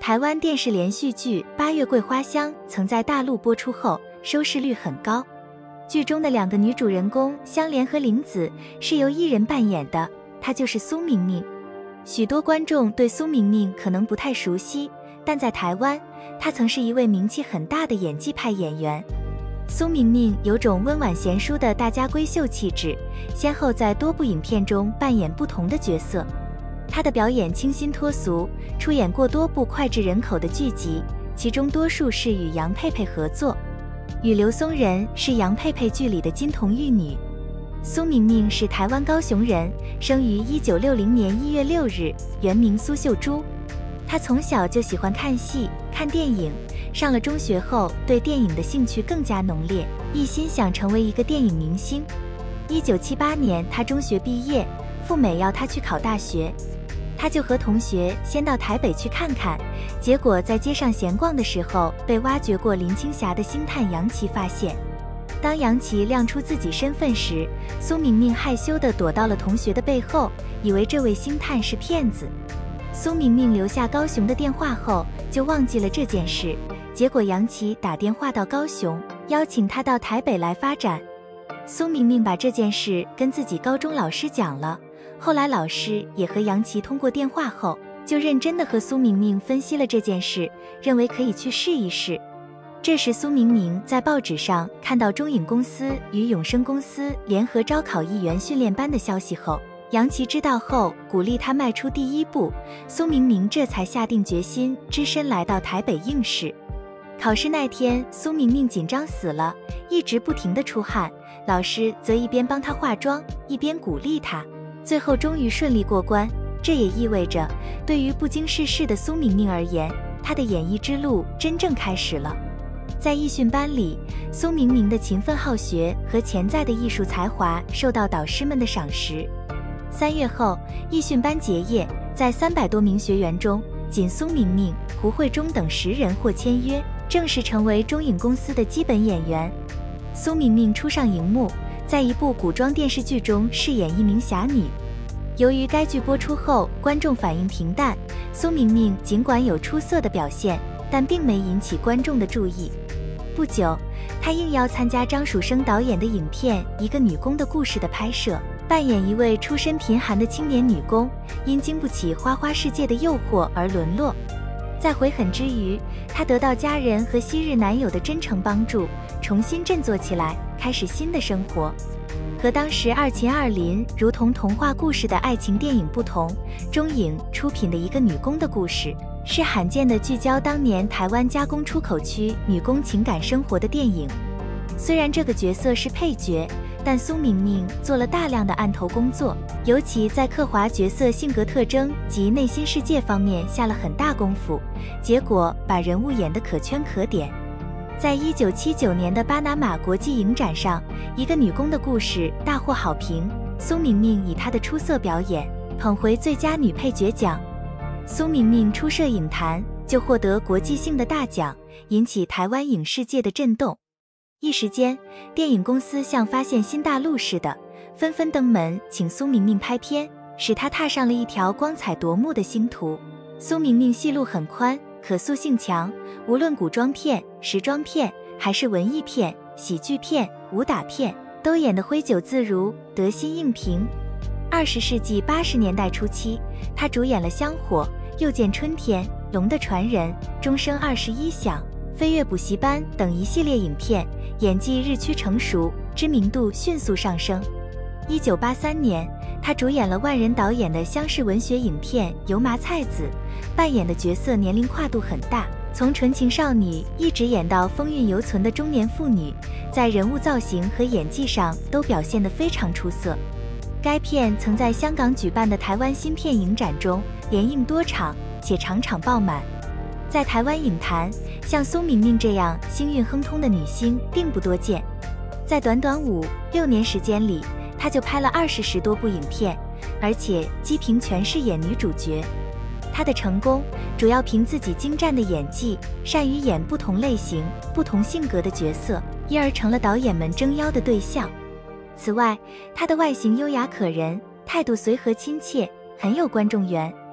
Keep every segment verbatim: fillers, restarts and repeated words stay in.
台湾电视连续剧《八月桂花香》曾在大陆播出后，收视率很高。剧中的两个女主人公香莲和玲子是由一人扮演的，她就是苏明明。许多观众对苏明明可能不太熟悉，但在台湾，她曾是一位名气很大的演技派演员。苏明明有种温婉贤淑的大家闺秀气质，先后在多部影片中扮演不同的角色。她的表演清新脱俗，出演过多部脍炙人口的剧集，其中多数是与杨佩佩合作。与刘松仁是杨佩佩剧里的金童玉女。苏明明是台湾高雄人，生于一九六零年一月六日，原名苏秀珠。她从小就喜欢看戏、看电影，上了中学后对电影的兴趣更加浓烈，一心想成为一个电影明星。一九七八年，她中学毕业，赴美要她去考大学。他就和同学先到台北去看看，结果在街上闲逛的时候，被挖掘过林青霞的星探杨琦发现。当杨琦亮出自己身份时，苏明明害羞地躲到了同学的背后，以为这位星探是骗子。苏明明留下高雄的电话后，就忘记了这件事。结果杨琦打电话到高雄，邀请他到台北来发展。苏明明把这件事跟自己高中老师讲了。后来老师也和杨琦通过电话后，就认真地和苏明明分析了这件事，认为可以去试一试。这时苏明明在报纸上看到中影公司与永生公司联合招考艺员训练班的消息后，杨琦知道后鼓励他迈出第一步，苏明明这才下定决心只身来到台北应试。考试那天，苏明明紧张死了，一直不停地出汗，老师则一边帮他化妆，一边鼓励他。最后终于顺利过关，这也意味着，对于不经世事的苏明明而言，她的演艺之路真正开始了。在艺训班里，苏明明的勤奋好学和潜在的艺术才华受到导师们的赏识。三月后，艺训班结业，在三百多名学员中，仅苏明明、胡慧中等十人获签约，正式成为中影公司的基本演员。苏明明初上荧幕，在一部古装电视剧中饰演一名侠女。由于该剧播出后观众反应平淡，苏明明尽管有出色的表现，但并没引起观众的注意。不久，她应邀参加张蜀生导演的影片《一个女工的故事》的拍摄，扮演一位出身贫寒的青年女工，因经不起花花世界的诱惑而沦落。在悔恨之余，她得到家人和昔日男友的真诚帮助，重新振作起来，开始新的生活。和当时二秦二林如同童话故事的爱情电影不同，中影出品的一个女工的故事是罕见的聚焦当年台湾加工出口区女工情感生活的电影。虽然这个角色是配角，但苏明明做了大量的案头工作，尤其在刻画角色性格特征及内心世界方面下了很大功夫，结果把人物演得可圈可点。在一九七九年的巴拿马国际影展上，一个女工的故事大获好评，苏明明以她的出色表演捧回最佳女配角奖。苏明明初涉影坛就获得国际性的大奖，引起台湾影视界的震动。一时间，电影公司像发现新大陆似的，纷纷登门请苏明明拍片，使她踏上了一条光彩夺目的星途。苏明明戏路很宽，可塑性强，无论古装片、时装片，还是文艺片、喜剧片、武打片，都演得挥酒自如，得心应评。二十世纪八十年代初期，她主演了《香火》、《又见春天》、《龙的传人》、《终生二十一响》、《飞跃补习班》等一系列影片，演技日趋成熟，知名度迅速上升。一九八三年，她主演了万人导演的乡式文学影片《油麻菜籽》，扮演的角色年龄跨度很大，从纯情少女一直演到风韵犹存的中年妇女，在人物造型和演技上都表现得非常出色。该片曾在香港举办的台湾新片影展中连映多场，且场场爆满。在台湾影坛，像苏明明这样星运亨通的女星并不多见。在短短五六年时间里，她就拍了二十十多部影片，而且几凭全是演女主角。她的成功主要凭自己精湛的演技，善于演不同类型、不同性格的角色，因而成了导演们争邀的对象。此外，她的外形优雅可人，态度随和亲切，很有观众缘，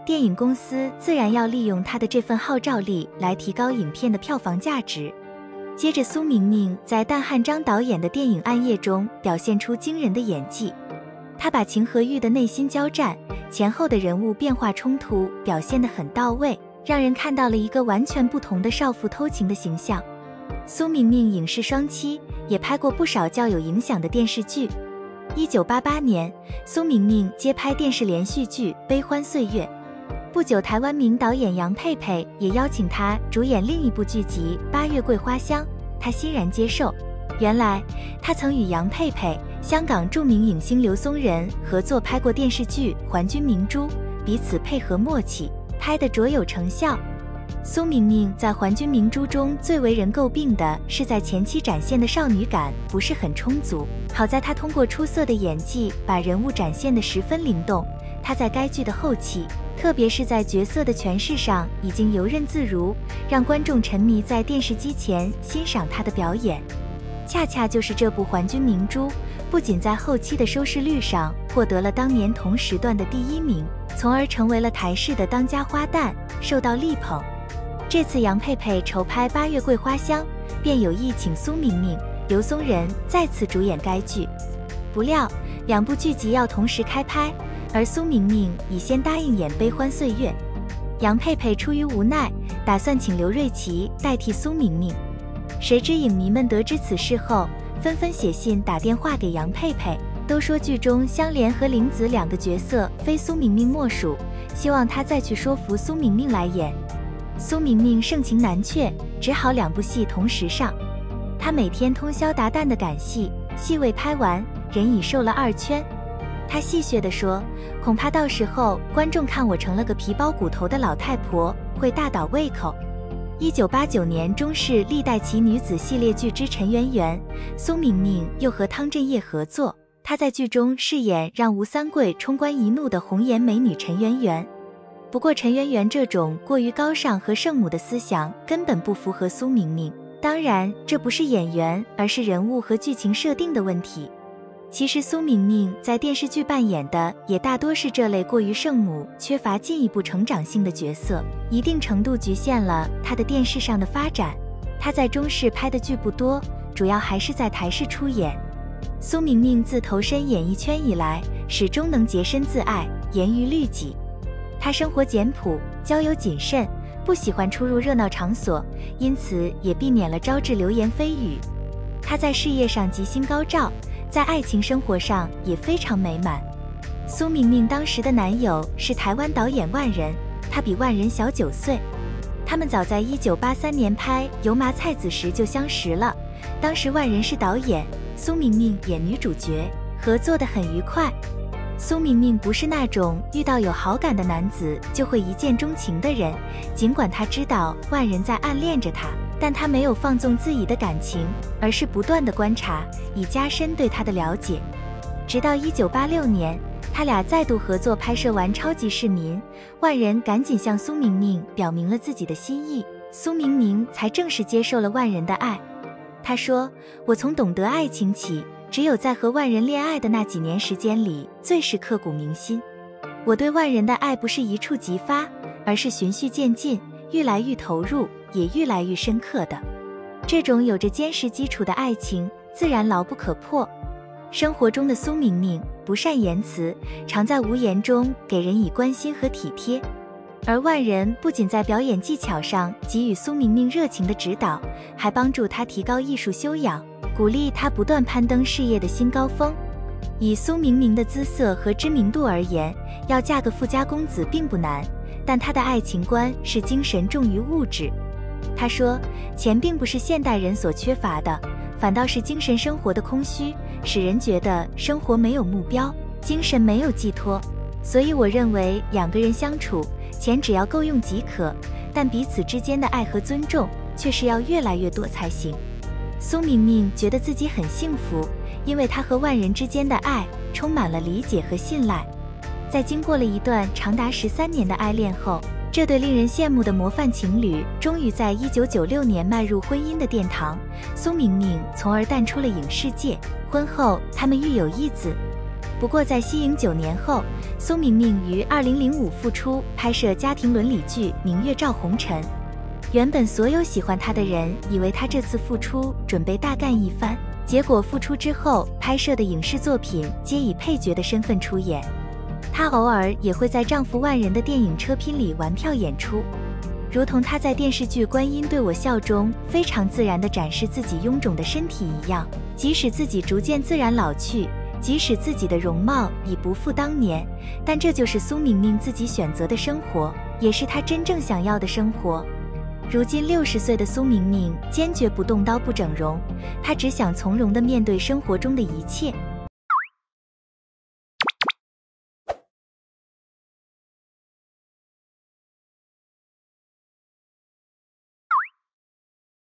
电影公司自然要利用她的这份号召力来提高影片的票房价值。接着，苏明明在旦汉章导演的电影《暗夜》中表现出惊人的演技，她把情和欲的内心交战、前后的人物变化冲突表现得很到位，让人看到了一个完全不同的少妇偷情的形象。苏明明影视双栖，也拍过不少较有影响的电视剧。一九八八年，苏明明接拍电视连续剧《悲欢岁月》。不久，台湾名导演杨佩佩也邀请她主演另一部剧集《八月桂花香》，她欣然接受。原来，她曾与杨佩佩、香港著名影星刘松仁合作拍过电视剧《还君明珠》，彼此配合默契，拍得卓有成效。苏明明在《还君明珠》中最为人诟病的是在前期展现的少女感不是很充足，好在她通过出色的演技把人物展现得十分灵动。她在该剧的后期，特别是在角色的诠释上已经游刃自如，让观众沉迷在电视机前欣赏她的表演。恰恰就是这部《还君明珠》，不仅在后期的收视率上获得了当年同时段的第一名，从而成为了台视的当家花旦，受到力捧。这次杨佩佩筹拍《八月桂花香》，便有意请苏明明、刘松仁再次主演该剧。不料两部剧集要同时开拍，而苏明明已先答应演《悲欢岁月》。杨佩佩出于无奈，打算请刘瑞琦代替苏明明。谁知影迷们得知此事后，纷纷写信打电话给杨佩佩，都说剧中香莲和玲子两个角色非苏明明莫属，希望她再去说服苏明明来演。苏明明盛情难却，只好两部戏同时上。她每天通宵达旦的赶戏，戏未拍完，人已瘦了二圈。她戏谑地说，恐怕到时候观众看我成了个皮包骨头的老太婆，会大倒胃口。一九八九年中视历代奇女子系列剧之《陈圆圆》，苏明明又和汤镇业合作，她在剧中饰演让吴三桂冲冠一怒的红颜美女陈圆圆。不过陈圆圆这种过于高尚和圣母的思想根本不符合苏明明，当然这不是演员，而是人物和剧情设定的问题。其实苏明明在电视剧扮演的也大多是这类过于圣母、缺乏进一步成长性的角色，一定程度局限了她的电视上的发展。她在中视拍的剧不多，主要还是在台视出演。苏明明自投身演艺圈以来，始终能洁身自爱，严于律己。她生活简朴，交友谨慎，不喜欢出入热闹场所，因此也避免了招致流言蜚语。她在事业上吉星高照，在爱情生活上也非常美满。苏明明当时的男友是台湾导演万仁，他比万仁小九岁。他们早在一九八三年拍《油麻菜籽》时就相识了，当时万仁是导演，苏明明演女主角，合作得很愉快。苏明明不是那种遇到有好感的男子就会一见钟情的人，尽管他知道万仁在暗恋着他，但他没有放纵自己的感情，而是不断的观察，以加深对他的了解。直到一九八六年，他俩再度合作拍摄完《超级市民》，万仁赶紧向苏明明表明了自己的心意，苏明明才正式接受了万仁的爱。他说，我从懂得爱情起，只有在和万仁恋爱的那几年时间里，最是刻骨铭心。我对万仁的爱不是一触即发，而是循序渐进，愈来愈投入，也愈来愈深刻的。这种有着坚实基础的爱情，自然牢不可破。生活中的苏明明不善言辞，常在无言中给人以关心和体贴。而万仁不仅在表演技巧上给予苏明明热情的指导，还帮助她提高艺术修养，鼓励她不断攀登事业的新高峰。以苏明明的姿色和知名度而言，要嫁个富家公子并不难，但她的爱情观是精神重于物质。她说，钱并不是现代人所缺乏的，反倒是精神生活的空虚，使人觉得生活没有目标，精神没有寄托。所以我认为两个人相处，钱只要够用即可，但彼此之间的爱和尊重却是要越来越多才行。苏明明觉得自己很幸福，因为她和万仁之间的爱充满了理解和信赖。在经过了一段长达十三年的爱恋后，这对令人羡慕的模范情侣终于在一九九六年迈入婚姻的殿堂，苏明明从而淡出了影视界。婚后他们育有一子。 不过在息影九年后，苏明明于二零零五复出拍摄家庭伦理剧《明月照红尘》。原本所有喜欢他的人以为他这次复出准备大干一番，结果复出之后拍摄的影视作品皆以配角的身份出演。她偶尔也会在丈夫万人的电影《车拼》里玩票演出，如同她在电视剧《观音对我笑》中非常自然地展示自己臃肿的身体一样。即使自己逐渐自然老去，即使自己的容貌已不复当年，但这就是苏明明自己选择的生活，也是她真正想要的生活。如今六十岁的苏明明坚决不动刀不整容，她只想从容地面对生活中的一切。